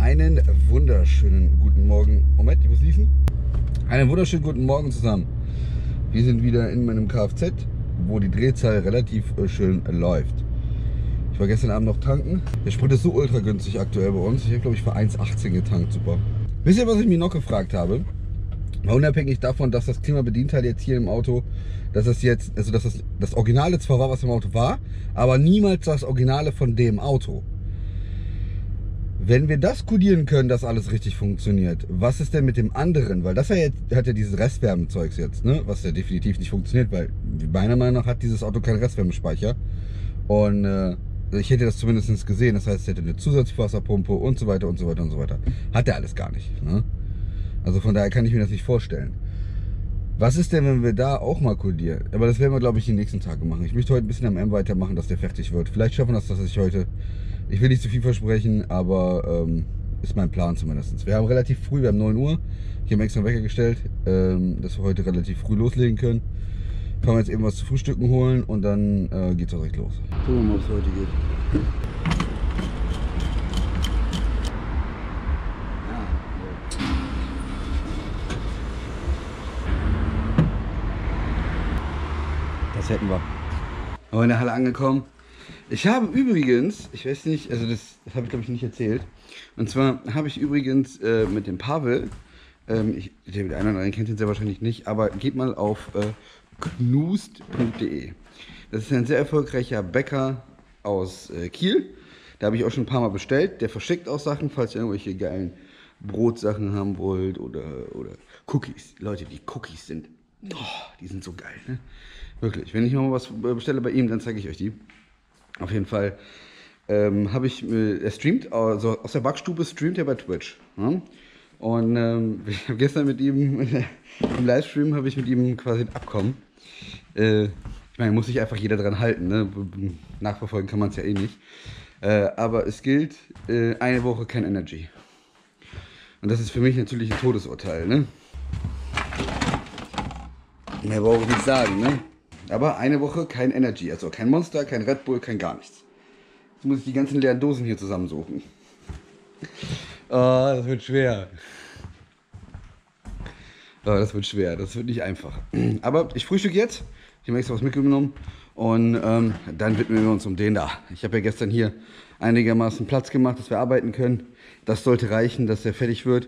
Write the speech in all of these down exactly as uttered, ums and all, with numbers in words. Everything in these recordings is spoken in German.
Einen wunderschönen guten Morgen. Moment, ich muss liefen. Einen wunderschönen guten Morgen zusammen. Wir sind wieder in meinem Kfz, wo die Drehzahl relativ schön läuft. Ich war gestern Abend noch tanken. Der Sprit ist so ultra günstig aktuell bei uns. Ich habe, glaube ich, für eins achtzehn getankt. Super. Wisst ihr, was ich mir noch gefragt habe? Mal unabhängig davon, dass das Klimabedienteil jetzt hier im Auto, dass es jetzt, also dass das, das Originale zwar war, was im Auto war, aber niemals das Originale von dem Auto. Wenn wir das kodieren können, dass alles richtig funktioniert, was ist denn mit dem anderen? Weil das ja jetzt, hat ja dieses Restwärmezeugs jetzt, ne? Was ja definitiv nicht funktioniert, weil meiner Meinung nach hat dieses Auto keinen Restwärmespeicher. Und äh, ich hätte das zumindest gesehen, das heißt, es hätte eine Zusatzwasserpumpe und so weiter und so weiter und so weiter. Hat er alles gar nicht, ne? Also von daher kann ich mir das nicht vorstellen. Was ist denn, wenn wir da auch mal kodieren? Aber das werden wir, glaube ich, die nächsten Tage machen. Ich möchte heute ein bisschen am M weitermachen, dass der fertig wird. Vielleicht schaffen wir das, dass ich heute... Ich will nicht zu viel versprechen, aber ähm, ist mein Plan zumindest. Wir haben relativ früh, wir haben neun Uhr. Ich habe extra einen Wecker gestellt, ähm, dass wir heute relativ früh loslegen können. Fahren wir jetzt eben was zu frühstücken holen und dann äh, geht es auch direkt los. Gucken wir mal, ob es heute geht. Das hätten wir. Aber in der Halle angekommen. Ich habe übrigens, ich weiß nicht, also das, das habe ich glaube ich nicht erzählt. Und zwar habe ich übrigens äh, mit dem Pavel, ähm, ich, der eine oder andere kennt ihn sehr wahrscheinlich nicht, aber geht mal auf äh, knust punkt de. Das ist ein sehr erfolgreicher Bäcker aus äh, Kiel. Da habe ich auch schon ein paar Mal bestellt. Der verschickt auch Sachen, falls ihr irgendwelche geilen Brotsachen haben wollt oder, oder Cookies. Leute, die Cookies sind, oh, die sind so geil, ne? Wirklich. Wenn ich noch mal was bestelle bei ihm, dann zeige ich euch die. Auf jeden Fall ähm, habe ich, äh, er streamt, also aus der Backstube streamt er bei Twitch. Ne? Und ähm, ich habe gestern mit ihm, im Livestream habe ich mit ihm quasi ein Abkommen. Äh, ich meine, muss sich einfach jeder dran halten, ne? Nachverfolgen kann man es ja eh nicht. Äh, aber es gilt, äh, eine Woche kein Energy. Und das ist für mich natürlich ein Todesurteil, ne? Mehr brauche ich nicht sagen, ne? Aber eine Woche kein Energy, also kein Monster, kein Red Bull, kein gar nichts. Jetzt muss ich die ganzen leeren Dosen hier zusammensuchen. Oh, das wird schwer. Oh, das wird schwer, das wird nicht einfach. Aber ich frühstücke jetzt. Ich habe extra was mitgenommen. Und ähm, dann widmen wir uns um den da. Ich habe ja gestern hier einigermaßen Platz gemacht, dass wir arbeiten können. Das sollte reichen, dass der fertig wird.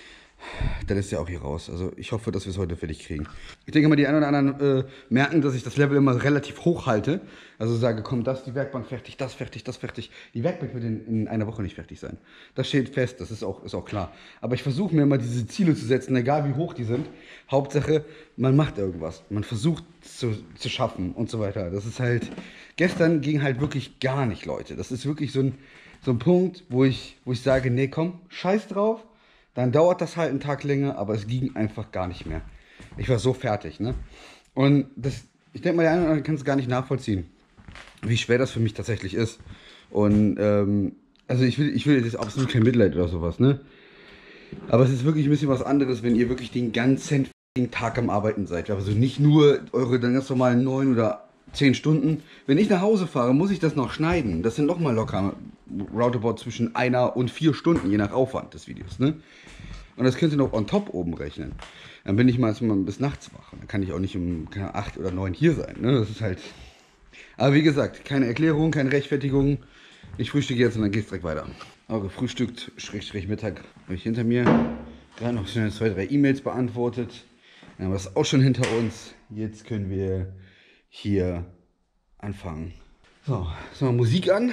Dann ist er auch hier raus. Also ich hoffe, dass wir es heute fertig kriegen. Ich denke mal, die einen oder anderen äh, merken, dass ich das Level immer relativ hoch halte. Also sage, komm, das, die Werkbank fertig, das fertig, das fertig. Die Werkbank wird in, in einer Woche nicht fertig sein. Das steht fest, das ist auch, ist auch klar. Aber ich versuche mir immer diese Ziele zu setzen, egal wie hoch die sind. Hauptsache, man macht irgendwas. Man versucht zu, zu schaffen und so weiter. Das ist halt, gestern ging halt wirklich gar nicht, Leute. Das ist wirklich so ein, so ein Punkt, wo ich, wo ich sage, nee, komm, scheiß drauf. Dann dauert das halt einen Tag länger, aber es ging einfach gar nicht mehr. Ich war so fertig, ne? Und das, ich denke mal, der eine oder andere kann es gar nicht nachvollziehen, wie schwer das für mich tatsächlich ist. Und, ähm, also ich will, ich will jetzt absolut kein Mitleid oder sowas, ne? Aber es ist wirklich ein bisschen was anderes, wenn ihr wirklich den ganzen Tag am Arbeiten seid. Also nicht nur eure dann ganz normalen neun oder zehn Stunden. Wenn ich nach Hause fahre, muss ich das noch schneiden. Das sind noch mal locker roundabout zwischen einer und vier Stunden, je nach Aufwand des Videos, ne? Und das könnt ihr noch on top oben rechnen. Dann bin ich meistens mal bis nachts wach. Dann kann ich auch nicht um acht oder neun hier sein, ne? Das ist halt... Aber wie gesagt, keine Erklärung, keine Rechtfertigung. Ich frühstücke jetzt und dann geht's direkt weiter. Aber gefrühstückt, Schrägstrich Mittag, habe ich hinter mir. Gerade noch schnell zwei, drei E-Mails beantwortet. Dann haben wir das auch schon hinter uns. Jetzt können wir hier anfangen. So, jetzt mal Musik an.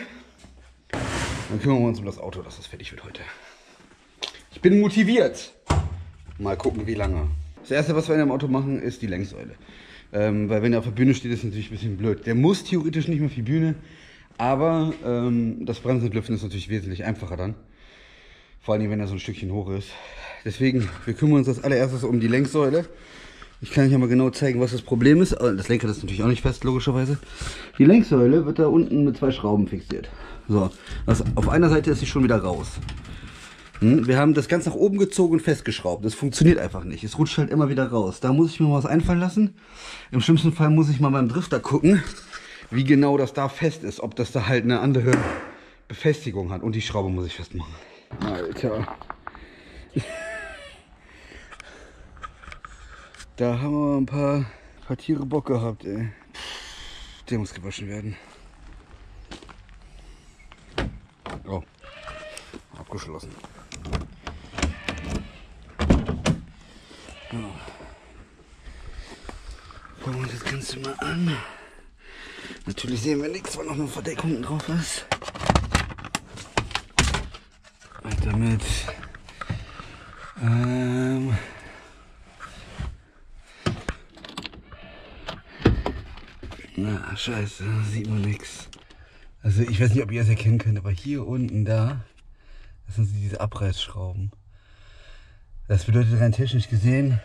Dann kümmern wir uns um das Auto, dass das fertig wird heute. Ich bin motiviert. Mal gucken, wie lange. Das erste, was wir in dem Auto machen, ist die Lenksäule. Ähm, weil wenn er auf der Bühne steht, ist natürlich ein bisschen blöd. Der muss theoretisch nicht mehr auf die Bühne. Aber ähm, das Bremsen und Lüften ist natürlich wesentlich einfacher dann. Vor allem, wenn er so ein Stückchen hoch ist. Deswegen, wir kümmern uns als allererstes um die Lenksäule. Ich kann euch ja mal genau zeigen, was das Problem ist. Das Lenkrad ist natürlich auch nicht fest, logischerweise. Die Lenksäule wird da unten mit zwei Schrauben fixiert. So, also auf einer Seite ist sie schon wieder raus. Hm, wir haben das ganz nach oben gezogen und festgeschraubt. Das funktioniert einfach nicht. Es rutscht halt immer wieder raus. Da muss ich mir mal was einfallen lassen. Im schlimmsten Fall muss ich mal beim Drifter gucken, wie genau das da fest ist. Ob das da halt eine andere Befestigung hat. Und die Schraube muss ich festmachen. Alter. Da haben wir ein paar, paar Tiere Bock gehabt, ey. Der muss gewaschen werden. Oh, abgeschlossen. So. Gucken wir uns das Ganze mal an. Natürlich sehen wir nichts, weil noch eine Verdeckung drauf ist. Und damit ähm, na, scheiße, sieht man nichts. Also ich weiß nicht, ob ihr es erkennen könnt, aber hier unten da, das sind diese Abreißschrauben. Das bedeutet rein technisch gesehen,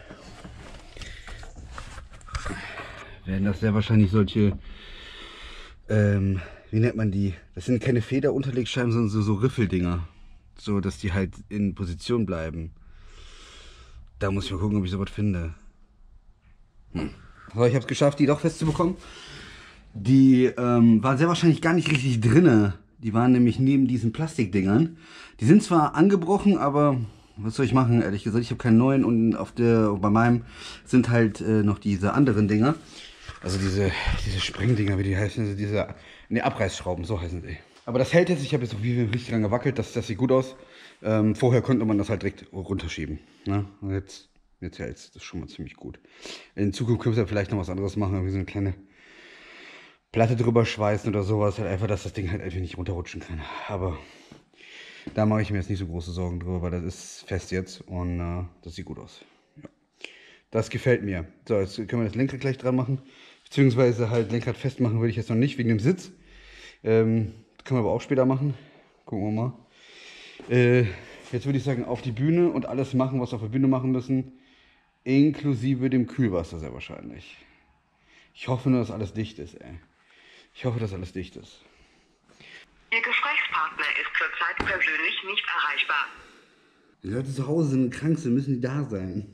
werden das sehr wahrscheinlich solche, ähm, wie nennt man die? Das sind keine Federunterlegscheiben, sondern so, so Riffeldinger. So, dass die halt in Position bleiben. Da muss ich mal gucken, ob ich sowas finde. Hm. Aber ich habe es geschafft, die doch festzubekommen. Die ähm, waren sehr wahrscheinlich gar nicht richtig drinne. Die waren nämlich neben diesen Plastikdingern. Die sind zwar angebrochen, aber was soll ich machen, ehrlich gesagt? Ich habe keinen neuen und auf der, bei meinem sind halt äh, noch diese anderen Dinger. Also diese, diese Springdinger, wie die heißen, also diese, ne, Abreißschrauben, so heißen sie. Aber das hält jetzt, ich habe jetzt auf wie richtig lange gewackelt, das, das sieht gut aus. Ähm, vorher konnte man das halt direkt runterschieben. Ne? Und jetzt, jetzt hält es, das ist schon mal ziemlich gut. In Zukunft können wir vielleicht noch was anderes machen, irgendwie so eine kleine Platte drüber schweißen oder sowas, halt einfach, dass das Ding halt einfach nicht runterrutschen kann. Aber da mache ich mir jetzt nicht so große Sorgen drüber, weil das ist fest jetzt und äh, das sieht gut aus. Ja. Das gefällt mir. So, jetzt können wir das Lenkrad gleich dran machen, beziehungsweise halt Lenkrad festmachen würde ich jetzt noch nicht, wegen dem Sitz. Ähm, das können wir aber auch später machen. Gucken wir mal. Äh, jetzt würde ich sagen, auf die Bühne und alles machen, was wir auf der Bühne machen müssen, inklusive dem Kühlwasser sehr wahrscheinlich. Ich hoffe nur, dass alles dicht ist, ey. Ich hoffe, dass alles dicht ist. Ihr Gesprächspartner ist zurzeit persönlich nicht erreichbar. Die Leute zu Hause sind krank, sind, müssen die da sein.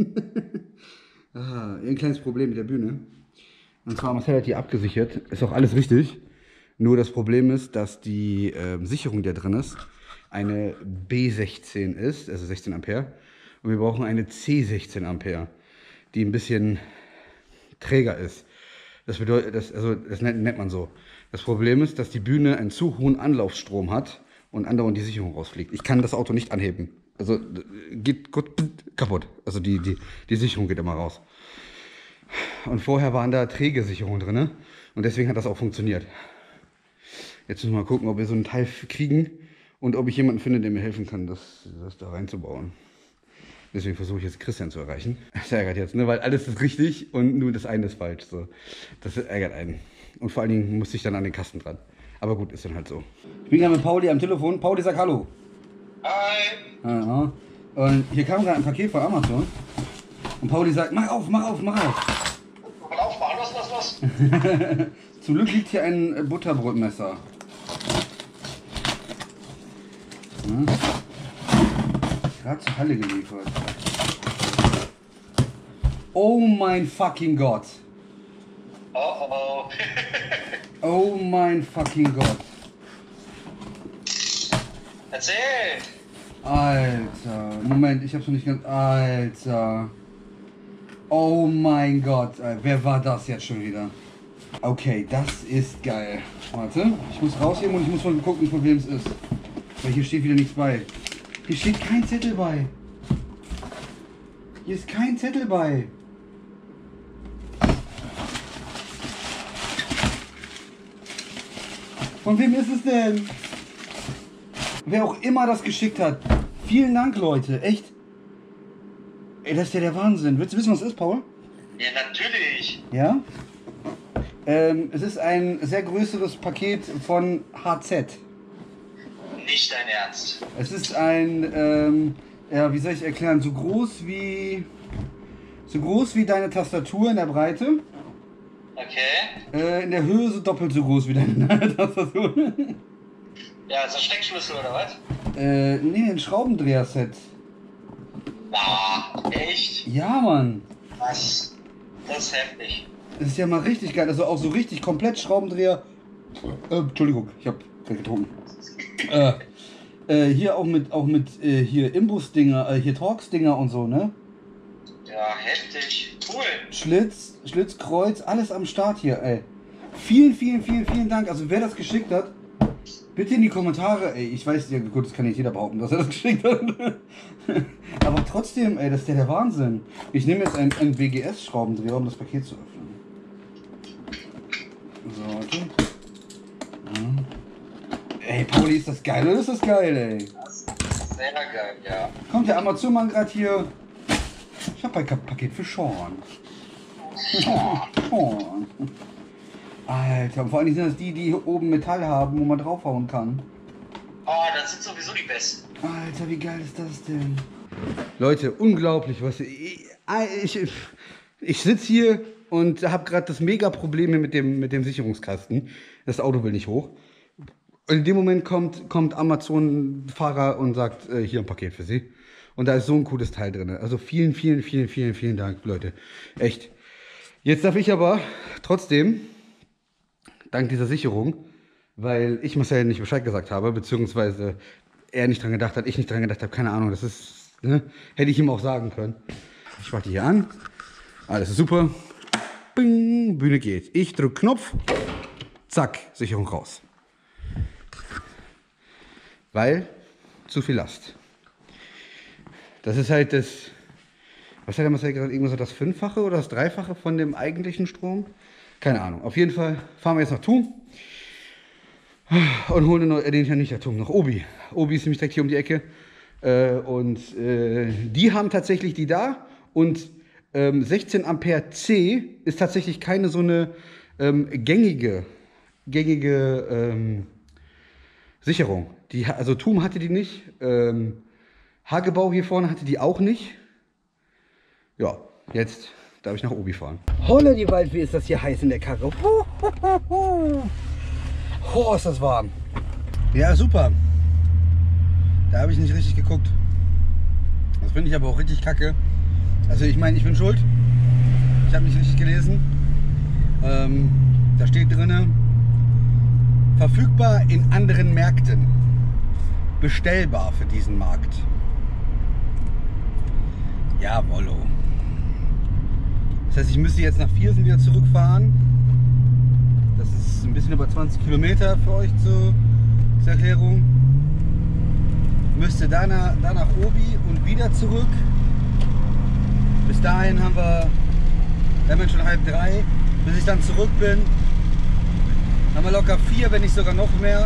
Aha, ein kleines Problem mit der Bühne. Und zwar Marcel hat die abgesichert. Ist auch alles richtig. Nur das Problem ist, dass die äh, Sicherung, die da drin ist, eine B sechzehn ist, also sechzehn Ampere. Und wir brauchen eine C sechzehn Ampere, die ein bisschen träger ist. Das bedeutet, das, also das nennt, nennt man so. Das Problem ist, dass die Bühne einen zu hohen Anlaufstrom hat und andauernd die Sicherung rausfliegt. Ich kann das Auto nicht anheben. Also geht gut, kaputt. Also die, die, die Sicherung geht immer raus. Und vorher waren da träge Sicherungen drin und deswegen hat das auch funktioniert. Jetzt müssen wir mal gucken, ob wir so einen Teil kriegen und ob ich jemanden finde, der mir helfen kann, das, das da reinzubauen. Deswegen versuche ich jetzt Christian zu erreichen. Das ärgert jetzt, ne? Weil alles ist richtig und nur das eine ist falsch. So. Das ärgert einen. Und vor allen Dingen musste ich dann an den Kasten dran. Aber gut, ist dann halt so. Ich bin gerade mit Pauli am Telefon. Pauli, sag Hallo. Hi. Aha. Und hier kam gerade ein Paket von Amazon. Und Pauli sagt, mach auf, mach auf, mach auf. Mal auf, mal los, los, los. Zum Glück liegt hier ein Butterbrotmesser. Hm. Gerade zur Halle geliefert. Oh mein fucking Gott. Oh oh. Oh mein fucking Gott. Erzähl. Alter. Moment, ich hab's noch nicht ganz... Alter. Oh mein Gott. Wer war das jetzt schon wieder? Okay, das ist geil. Warte, ich muss rausheben und ich muss mal gucken, von wem es ist. Weil hier steht wieder nichts bei. Hier steht kein Zettel bei. Hier ist kein Zettel bei. Von wem ist es denn? Wer auch immer das geschickt hat. Vielen Dank, Leute. Echt. Ey, das ist ja der Wahnsinn. Willst du wissen, was es ist, Paul? Ja, natürlich. Ja? Ähm, es ist ein sehr größeres Paket von H Z. Nicht dein Ernst. Es ist ein, ähm, ja, wie soll ich erklären, so groß wie, so groß wie deine Tastatur in der Breite. Okay. Äh, in der Höhe so doppelt so groß wie deine Tastatur. Ja, ist das Steckschlüssel oder was? Äh, nee, ein Schraubendreher-Set. Ah, echt? Ja, Mann. Was? Das ist heftig. Das ist ja mal richtig geil. Also auch so richtig komplett Schraubendreher. Äh, Entschuldigung, ich hab gerade getrunken. Äh, Äh, hier auch mit, auch mit äh, hier Imbus-Dinger, äh, hier Torx-Dinger und so, ne? Ja, heftig. Cool. Schlitz, Schlitzkreuz, alles am Start hier, ey. Vielen, vielen, vielen, vielen Dank. Also wer das geschickt hat, bitte in die Kommentare, ey. Ich weiß, ja gut, das kann nicht jeder behaupten, dass er das geschickt hat. Aber trotzdem, ey, das ist ja der Wahnsinn. Ich nehme jetzt einen, einen W G S-Schraubendreher, um das Paket zu öffnen. So, warte. Ja. Ey, Pauli, ist das geil oder ist das geil, ey? Das ist sehr geil, ja. Kommt der Amazon-Mann gerade hier. Ich habe ein Paket für Sean. Sean. Alter, vor allem sind das die, die hier oben Metall haben, wo man draufhauen kann. Oh, das sind sowieso die besten. Alter, wie geil ist das denn? Leute, unglaublich, was ich, ich, ich sitze hier und habe gerade das Mega-Problem mit dem, mit dem Sicherungskasten. Das Auto will nicht hoch. Und in dem Moment kommt, kommt Amazon-Fahrer und sagt, äh, hier ein Paket für Sie. Und da ist so ein cooles Teil drin. Also vielen, vielen, vielen, vielen, vielen Dank, Leute. Echt. Jetzt darf ich aber trotzdem, dank dieser Sicherung, weil ich Marcel nicht Bescheid gesagt habe, beziehungsweise er nicht dran gedacht hat, ich nicht dran gedacht habe, keine Ahnung, das ist, ne, hätte ich ihm auch sagen können. Ich mache die hier an, alles ist super, Bing, Bühne geht. Ich drücke Knopf, zack, Sicherung raus. Weil, zu viel Last. Das ist halt das, was hat der Marcel gesagt, irgendwas so das Fünffache oder das Dreifache von dem eigentlichen Strom? Keine Ahnung. Auf jeden Fall fahren wir jetzt nach Thun und holen eine, äh, den nicht nach Thun, nach Obi. Obi ist nämlich direkt hier um die Ecke. Äh, und äh, die haben tatsächlich die da. Und ähm, sechzehn Ampere C ist tatsächlich keine so eine ähm, gängige, gängige ähm, Sicherung. Die, also Thun hatte die nicht. Ähm, Hagebau hier vorne hatte die auch nicht. Ja, jetzt darf ich nach Obi fahren. Holla die Waldfee, ist das hier heiß in der Karre. Oh, ist das warm. Ja, super. Da habe ich nicht richtig geguckt. Das finde ich aber auch richtig kacke. Also ich meine, ich bin schuld. Ich habe nicht richtig gelesen. Ähm, da steht drinne, verfügbar in anderen Märkten. Bestellbar für diesen Markt. Jawollo. Das heißt, ich müsste jetzt nach Viersen wieder zurückfahren. Das ist ein bisschen über zwanzig Kilometer für euch zur, zur Erklärung. Müsste danach, danach Obi und wieder zurück. Bis dahin haben wir, wir haben schon halb drei. Bis ich dann zurück bin, haben wir locker vier, wenn nicht sogar noch mehr.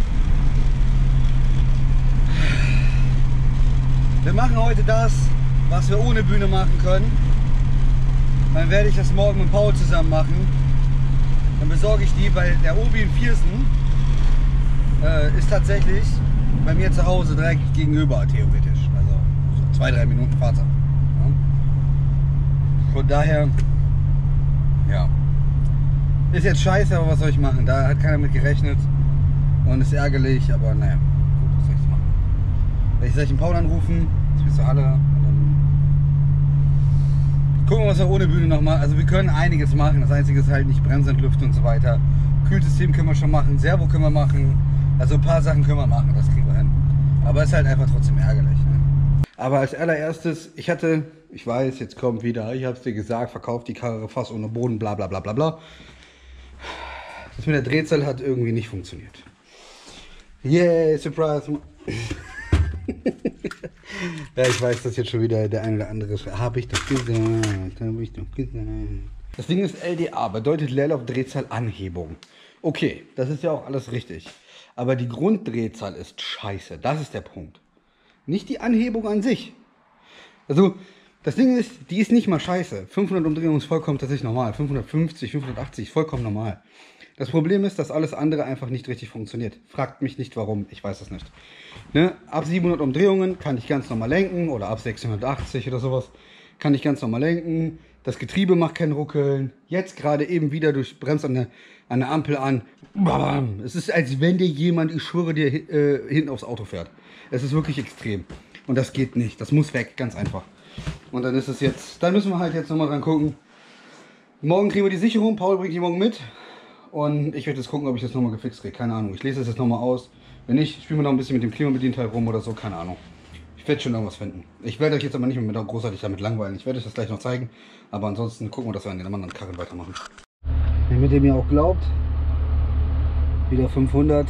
Wir machen heute das, was wir ohne Bühne machen können. Dann werde ich das morgen mit Paul zusammen machen. Dann besorge ich die, weil der Obi in Viersen äh, ist tatsächlich bei mir zu Hause direkt gegenüber, theoretisch. Also so zwei, drei Minuten Fahrzeit. Ja. Von daher, ja. Ist jetzt scheiße, aber was soll ich machen? Da hat keiner mit gerechnet. Und ist ärgerlich, aber naja, gut, was soll ich machen? Werde ich gleich den Paul anrufen, jetzt bist du alle. Und dann gucken wir, was wir ohne Bühne noch machen. Also wir können einiges machen. Das Einzige ist halt nicht Bremsentlüften und so weiter. Kühlsystem können wir schon machen, Servo können wir machen. Also ein paar Sachen können wir machen, das kriegen wir hin. Aber es ist halt einfach trotzdem ärgerlich. Ne? Aber als allererstes, ich hatte, ich weiß, jetzt kommt wieder, ich habe es dir gesagt, verkauft die Karre fast ohne Boden, bla bla bla bla bla. Das mit der Drehzahl hat irgendwie nicht funktioniert. Yay, surprise. Ja, ich weiß, dass jetzt schon wieder der eine oder andere ist. Habe ich doch gesagt, habe ich doch gesagt. Das Ding ist L D A, bedeutet Leerlaufdrehzahlanhebung. Okay, das ist ja auch alles richtig. Aber die Grunddrehzahl ist scheiße. Das ist der Punkt. Nicht die Anhebung an sich. Also, das Ding ist, die ist nicht mal scheiße. fünfhundert Umdrehungen ist vollkommen tatsächlich normal. fünfhundertfünfzig, fünfhundertachtzig, vollkommen normal. Das Problem ist, dass alles andere einfach nicht richtig funktioniert. Fragt mich nicht warum, ich weiß es nicht. Ne? Ab siebenhundert Umdrehungen kann ich ganz normal lenken oder ab sechshundertachtzig oder sowas kann ich ganz normal lenken. Das Getriebe macht kein Ruckeln. Jetzt gerade eben wieder durch Bremst an der, an der Ampel an. Bam. Es ist, als wenn dir jemand, ich schwöre dir, äh, hinten aufs Auto fährt. Es ist wirklich extrem. Und das geht nicht. Das muss weg, ganz einfach. Und dann ist es jetzt, dann müssen wir halt jetzt nochmal dran gucken. Morgen kriegen wir die Sicherung. Paul bringt die morgen mit. Und ich werde jetzt gucken, ob ich das nochmal gefixt kriege. Keine Ahnung. Ich lese das jetzt nochmal aus. Wenn nicht, spielen wir noch ein bisschen mit dem Klimabedienteil rum oder so. Keine Ahnung. Ich werde schon irgendwas finden. Ich werde euch jetzt aber nicht mehr großartig damit langweilen. Ich werde euch das gleich noch zeigen. Aber ansonsten gucken wir, dass wir an den anderen Karren weitermachen. Damit ihr mir auch glaubt, wieder fünfhundert.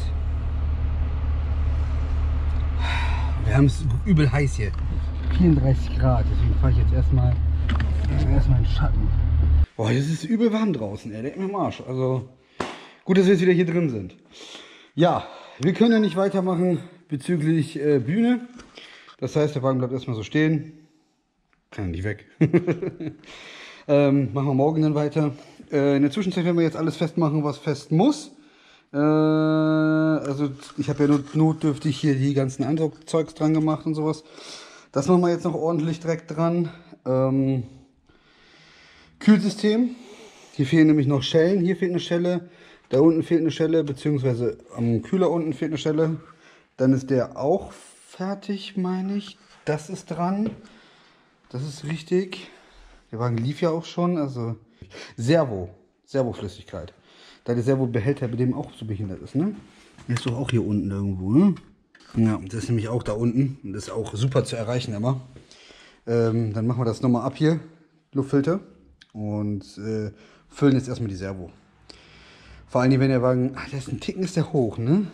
Wir haben es übel heiß hier. vierunddreißig Grad. Deswegen fahre ich jetzt erstmal erstmal in den Schatten. Boah, jetzt ist es übel warm draußen, ey. Leck mir am Arsch. Also gut, dass wir jetzt wieder hier drin sind. Ja, wir können ja nicht weitermachen bezüglich äh, Bühne. Das heißt, der Wagen bleibt erstmal so stehen. Kann ja nicht weg. ähm, machen wir morgen dann weiter. Äh, in der Zwischenzeit werden wir jetzt alles festmachen, was fest muss. Äh, also ich habe ja nur notdürftig hier die ganzen Ansaugzeugs dran gemacht und sowas. Das machen wir jetzt noch ordentlich direkt dran. Ähm, Kühlsystem. Hier fehlen nämlich noch Schellen. Hier fehlt eine Schelle. Da unten fehlt eine Schelle, beziehungsweise am Kühler unten fehlt eine Schelle. Dann ist der auch fertig, meine ich. Das ist dran. Das ist richtig. Der Wagen lief ja auch schon. Also Servo. Servoflüssigkeit. Da der Servobehälter bei dem auch so behindert ist, ne? Der ist doch auch hier unten irgendwo, ne? Ja, das ist nämlich auch da unten. Und das ist auch super zu erreichen immer. Ähm, dann machen wir das nochmal ab hier. Luftfilter. Und äh, füllen jetzt erstmal die Servo. Vor allem, wenn der Wagen... Ach, der ist ein Ticken ist der hoch, ne?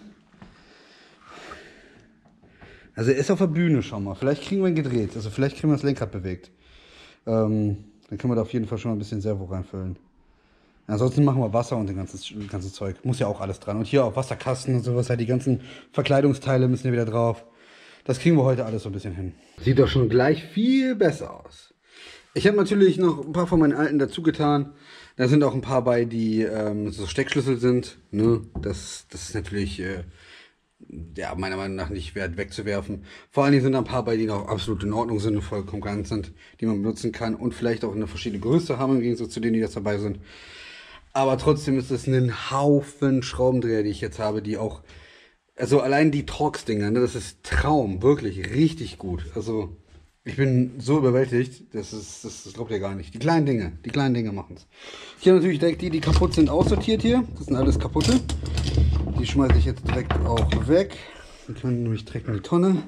Also er ist auf der Bühne schon mal. Vielleicht kriegen wir ihn gedreht. Also vielleicht kriegen wir das Lenkrad bewegt. Ähm, dann können wir da auf jeden Fall schon mal ein bisschen Servo reinfüllen. Ansonsten machen wir Wasser und das ganze, das ganze Zeug. Muss ja auch alles dran. Und hier auch Wasserkasten und sowas. Halt die ganzen Verkleidungsteile müssen ja wieder drauf. Das kriegen wir heute alles so ein bisschen hin. Sieht doch schon gleich viel besser aus. Ich habe natürlich noch ein paar von meinen alten dazu getan. Da sind auch ein paar bei, die ähm, so Steckschlüssel sind. Ne? Das, das ist natürlich äh, ja, meiner Meinung nach nicht wert wegzuwerfen. Vor allen Dingen sind da ein paar bei, die noch absolut in Ordnung sind und vollkommen ganz sind, die man benutzen kann und vielleicht auch eine verschiedene Größe haben im Gegensatz zu denen, die jetzt dabei sind. Aber trotzdem ist es ein Haufen Schraubendreher, die ich jetzt habe, die auch, also allein die Torx-Dinger, ne, das ist Traum, wirklich richtig gut. Also ich bin so überwältigt, das ist, das, das glaubt ihr gar nicht. Die kleinen Dinge, die kleinen Dinge machen es. Ich habe natürlich direkt die, die kaputt sind, aussortiert hier. Das sind alles kaputte. Die schmeiße ich jetzt direkt auch weg. Die können nämlich direkt in die Tonne.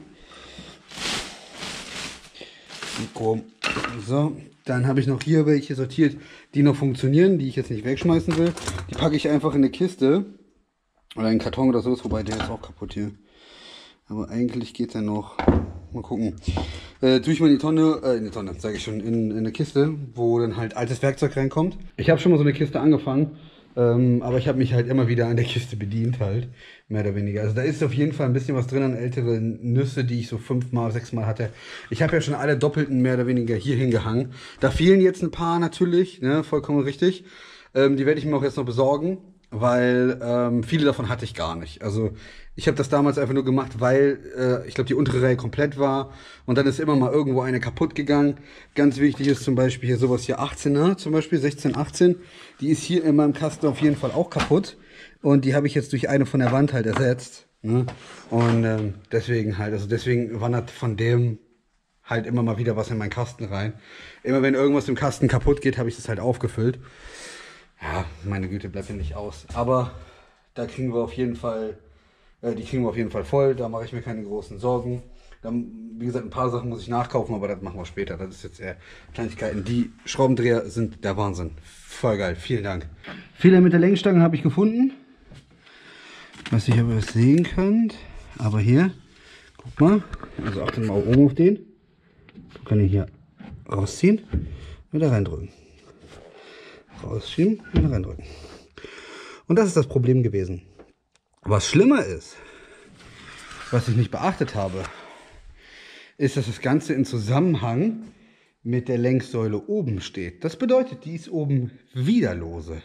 So, dann habe ich noch hier welche sortiert, die noch funktionieren, die ich jetzt nicht wegschmeißen will. Die packe ich einfach in eine Kiste oder in einen Karton oder sowas, wobei der ist auch kaputt hier. Aber eigentlich geht der noch. Mal gucken. Äh, tue ich mal in die Tonne, äh, in die Tonne, sage ich schon, in, in eine Kiste, wo dann halt altes Werkzeug reinkommt. Ich habe schon mal so eine Kiste angefangen, ähm, aber ich habe mich halt immer wieder an der Kiste bedient halt, mehr oder weniger. Also da ist auf jeden Fall ein bisschen was drin an älteren Nüsse, die ich so fünfmal, sechsmal hatte. Ich habe ja schon alle doppelten mehr oder weniger hier hingehangen. Da fehlen jetzt ein paar natürlich, ne, vollkommen richtig. Ähm, die werde ich mir auch jetzt noch besorgen, weil ähm, viele davon hatte ich gar nicht. Also ich habe das damals einfach nur gemacht, weil äh, ich glaube die untere Reihe komplett war und dann ist immer mal irgendwo eine kaputt gegangen. Ganz wichtig ist zum Beispiel hier sowas hier achtzehner, zum Beispiel sechzehn, achtzehn. Die ist hier in meinem Kasten auf jeden Fall auch kaputt und die habe ich jetzt durch eine von der Wand halt ersetzt. Ne? Und ähm, deswegen halt, also deswegen wandert von dem halt immer mal wieder was in meinen Kasten rein. Immer wenn irgendwas im Kasten kaputt geht, habe ich das halt aufgefüllt. Ja, meine Güte, bleibt ja nicht aus. Aber da kriegen wir auf jeden Fall, äh, die kriegen wir auf jeden Fall voll. Da mache ich mir keine großen Sorgen. Dann, wie gesagt, ein paar Sachen muss ich nachkaufen, aber das machen wir später. Das ist jetzt eher Kleinigkeiten. Die Schraubendreher sind der Wahnsinn. Voll geil, vielen Dank. Fehler mit der Lenkstange habe ich gefunden. Was ihr aber sehen könnt. Aber hier, guck mal. Also achtet mal oben auf den. So kann ich hier rausziehen und da reindrücken. Rausschieben und reindrücken. Und das ist das Problem gewesen. Was schlimmer ist, was ich nicht beachtet habe, ist, dass das Ganze in Zusammenhang mit der Lenksäule oben steht. Das bedeutet, die ist oben wieder lose.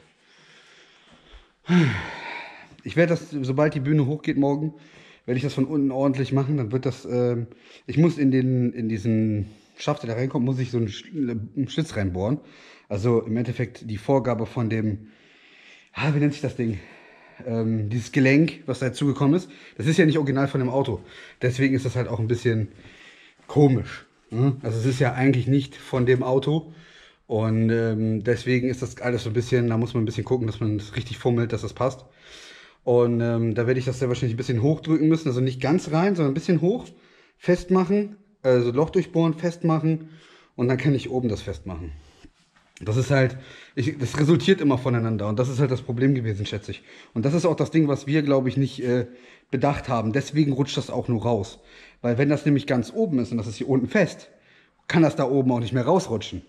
Ich werde das, sobald die Bühne hochgeht morgen, werde ich das von unten ordentlich machen. Dann wird das, äh, ich muss in den, in diesen Schaft, der da reinkommt, muss ich so einen Schlitz reinbohren. Also im Endeffekt die Vorgabe von dem, ah, wie nennt sich das Ding? Ähm, dieses Gelenk, was da dazugekommen ist. Das ist ja nicht original von dem Auto. Deswegen ist das halt auch ein bisschen komisch. Ne? Also es ist ja eigentlich nicht von dem Auto. Und ähm, deswegen ist das alles so ein bisschen, da muss man ein bisschen gucken, dass man das richtig fummelt, dass das passt. Und ähm, da werde ich das sehr wahrscheinlich ein bisschen hochdrücken müssen, also nicht ganz rein, sondern ein bisschen hoch, festmachen, also Loch durchbohren, festmachen und dann kann ich oben das festmachen. Das ist halt, ich, das resultiert immer voneinander und das ist halt das Problem gewesen, schätze ich. Und das ist auch das Ding, was wir, glaube ich, nicht äh, bedacht haben. Deswegen rutscht das auch nur raus. Weil wenn das nämlich ganz oben ist und das ist hier unten fest, kann das da oben auch nicht mehr rausrutschen.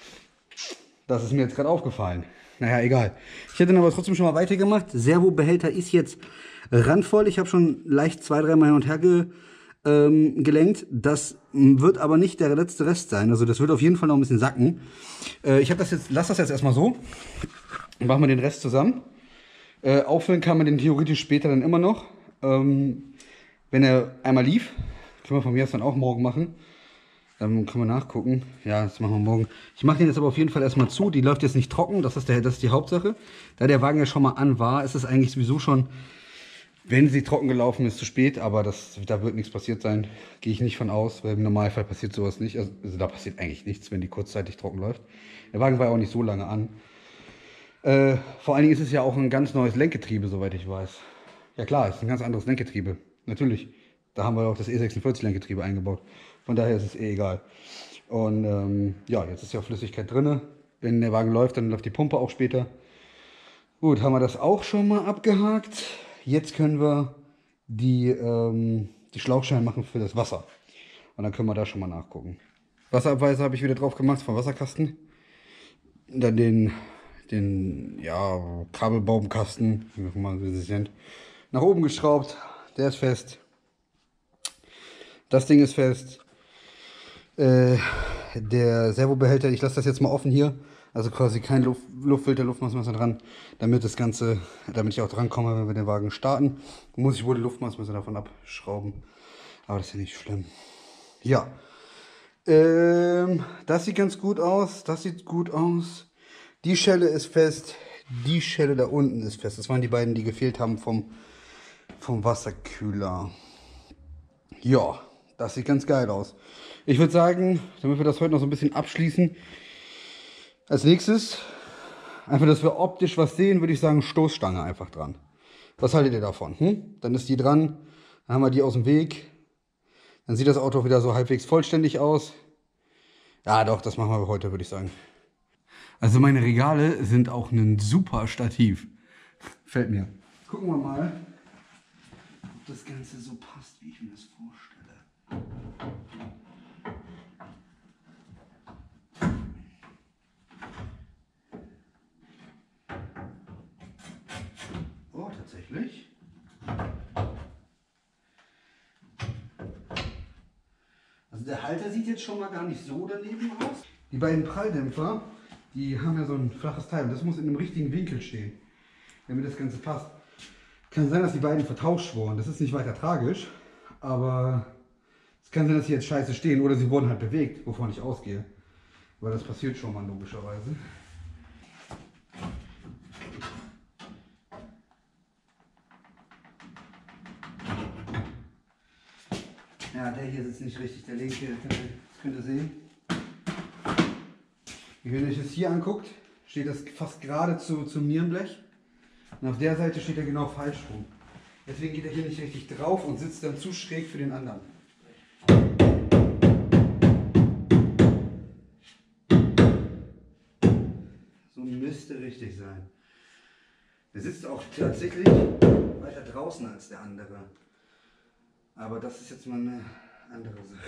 Das ist mir jetzt gerade aufgefallen. Naja, egal. Ich hätte dann aber trotzdem schon mal weitergemacht. Servobehälter ist jetzt randvoll. Ich habe schon leicht zwei, dreimal hin und her ge, ähm, gelenkt. Das wird aber nicht der letzte Rest sein. Also das wird auf jeden Fall noch ein bisschen sacken. Äh, ich habe das jetzt, lass das jetzt erstmal so. Dann machen wir den Rest zusammen. Äh, auffüllen kann man den theoretisch später dann immer noch. Ähm, wenn er einmal lief, können wir von mir aus dann auch morgen machen. Dann können wir nachgucken. Ja, das machen wir morgen. Ich mache den jetzt aber auf jeden Fall erstmal zu. Die läuft jetzt nicht trocken, das ist, der, das ist die Hauptsache. Da der Wagen ja schon mal an war, ist es eigentlich sowieso schon, wenn sie trocken gelaufen ist, zu spät. Aber das, da wird nichts passiert sein. Gehe ich nicht von aus, weil im Normalfall passiert sowas nicht. Also, also da passiert eigentlich nichts, wenn die kurzzeitig trocken läuft. Der Wagen war ja auch nicht so lange an. Äh, vor allen Dingen ist es ja auch ein ganz neues Lenkgetriebe, soweit ich weiß. Ja klar, es ist ein ganz anderes Lenkgetriebe. Natürlich. Da haben wir auch das E sechsundvierzig Lenkgetriebe eingebaut. Von daher ist es eh egal. Und ähm, ja, jetzt ist ja Flüssigkeit drin. Wenn der Wagen läuft, dann läuft die Pumpe auch später. Gut, haben wir das auch schon mal abgehakt. Jetzt können wir die, ähm, die Schlauchscheiben machen für das Wasser. Und dann können wir da schon mal nachgucken. Wasserabweise habe ich wieder drauf gemacht vom Wasserkasten. Dann den, den ja, Kabelbaumkasten, wie wir mal wie sie sind, nach oben geschraubt. Der ist fest. Das Ding ist fest. Äh, der Servobehälter, ich lasse das jetzt mal offen hier. Also quasi kein Luft, Luftfilter, Luftmaßmesser dran, damit das Ganze, damit ich auch dran komme, wenn wir den Wagen starten. Muss ich wohl die Luftmaßmesser davon abschrauben. Aber das ist ja nicht schlimm. Ja. Ähm, das sieht ganz gut aus. Das sieht gut aus. Die Schelle ist fest. Die Schelle da unten ist fest. Das waren die beiden, die gefehlt haben vom, vom Wasserkühler. Ja, das sieht ganz geil aus. Ich würde sagen, damit wir das heute noch so ein bisschen abschließen, als nächstes, einfach, dass wir optisch was sehen, würde ich sagen, Stoßstange einfach dran. Was haltet ihr davon? Hm? Dann ist die dran, dann haben wir die aus dem Weg. Dann sieht das Auto wieder so halbwegs vollständig aus. Ja doch, das machen wir heute, würde ich sagen. Also meine Regale sind auch ein super Stativ. Fällt mir. Gucken wir mal, ob das Ganze so passt, wie ich mir das vorstelle. Oh, tatsächlich. Also der Halter sieht jetzt schon mal gar nicht so daneben aus. Die beiden Pralldämpfer, die haben ja so ein flaches Teil und das muss in einem richtigen Winkel stehen, damit das Ganze passt. Kann sein, dass die beiden vertauscht wurden. Das ist nicht weiter tragisch, aber es kann sein, dass sie jetzt scheiße stehen oder sie wurden halt bewegt, wovon ich ausgehe. Weil das passiert schon mal logischerweise. Ja, der hier sitzt nicht richtig, der linke, das könnt ihr sehen. Wenn ihr euch das hier anguckt, steht das fast gerade zu, zum Nierenblech. Und auf der Seite steht er genau falsch rum. Deswegen geht er hier nicht richtig drauf und sitzt dann zu schräg für den anderen. So müsste richtig sein. Der sitzt auch tatsächlich weiter draußen als der andere. Aber das ist jetzt mal eine andere Sache.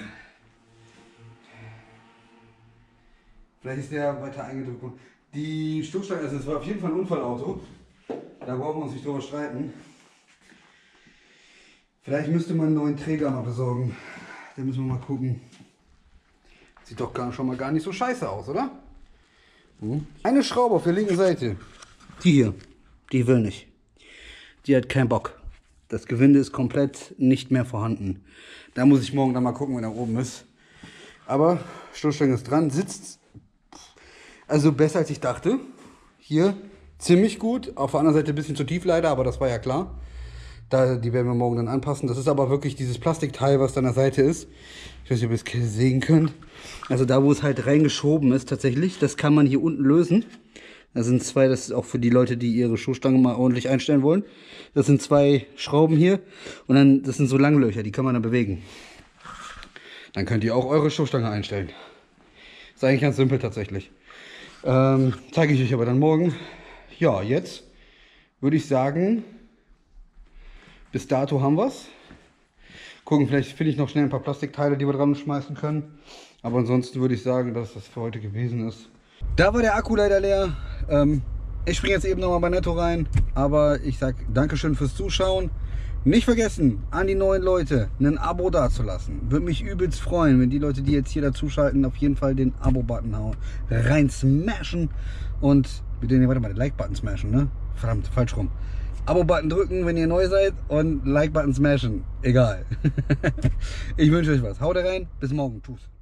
Vielleicht ist der weiter eingedrückt worden. Die Stoßstange, also es war auf jeden Fall ein Unfallauto. Da brauchen wir uns nicht drüber streiten. Vielleicht müsste man einen neuen Träger mal besorgen. Da müssen wir mal gucken. Sieht doch gar, schon mal gar nicht so scheiße aus, oder? Hm. Eine Schraube auf der linken Seite. Die hier. Die will nicht. Die hat keinen Bock. Das Gewinde ist komplett nicht mehr vorhanden. Da muss ich morgen dann mal gucken, wenn er oben ist. Aber Stoßstange ist dran, sitzt also besser als ich dachte. Hier ziemlich gut. Auf der anderen Seite ein bisschen zu tief leider, aber das war ja klar. Da, die werden wir morgen dann anpassen. Das ist aber wirklich dieses Plastikteil, was da an der Seite ist. Ich weiß nicht, ob ihr es sehen könnt. Also da, wo es halt reingeschoben ist tatsächlich, das kann man hier unten lösen. Da sind zwei, das ist auch für die Leute, die ihre Schuhstange mal ordentlich einstellen wollen. Das sind zwei Schrauben hier und dann, das sind so Langlöcher, die kann man dann bewegen. Dann könnt ihr auch eure Schuhstange einstellen. Ist eigentlich ganz simpel tatsächlich. Ähm, zeige ich euch aber dann morgen. Ja, jetzt würde ich sagen, bis dato haben wir es. Gucken, vielleicht finde ich noch schnell ein paar Plastikteile, die wir dran schmeißen können. Aber ansonsten würde ich sagen, dass das für heute gewesen ist. Da war der Akku leider leer. Ähm, ich springe jetzt eben nochmal bei Netto rein. Aber ich sage Dankeschön fürs Zuschauen. Nicht vergessen, an die neuen Leute ein Abo dazulassen. Würde mich übelst freuen, wenn die Leute, die jetzt hier dazuschalten, auf jeden Fall den Abo-Button hauen. Rein smashen. Und mit denen, warte mal, den Like-Button smashen, ne? Verdammt, falsch rum. Abo-Button drücken, wenn ihr neu seid und Like-Button smashen. Egal. Ich wünsche euch was. Haut rein, bis morgen. Tschüss.